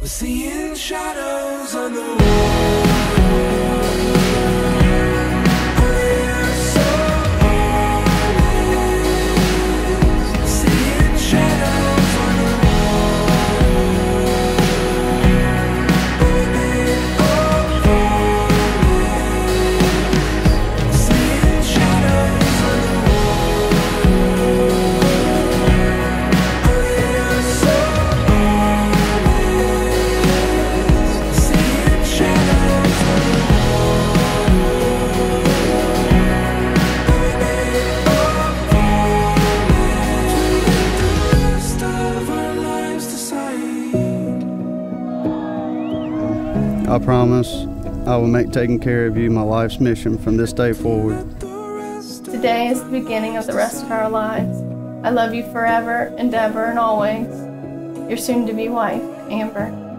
Seeing shadows on the wall. I promise I will make taking care of you my life's mission from this day forward. Today is the beginning of the rest of our lives. I love you forever and ever and always. Your soon-to-be wife, Amber.